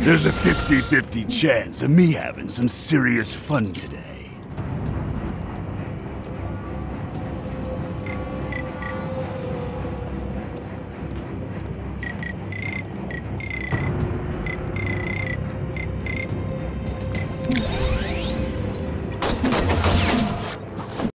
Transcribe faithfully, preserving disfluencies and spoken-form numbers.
There's a fifty fifty chance of me having some serious fun today.